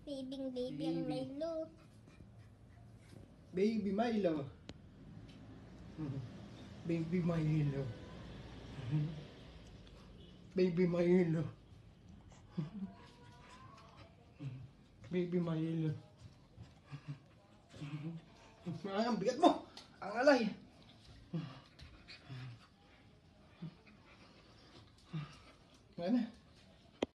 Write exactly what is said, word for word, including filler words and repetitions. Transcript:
Baby, baby ang Baby. Milo. Baby Milo. Baby Milo. Baby Milo. Baby Milo. Ay, ang bigat mo! Ang alay! Ano?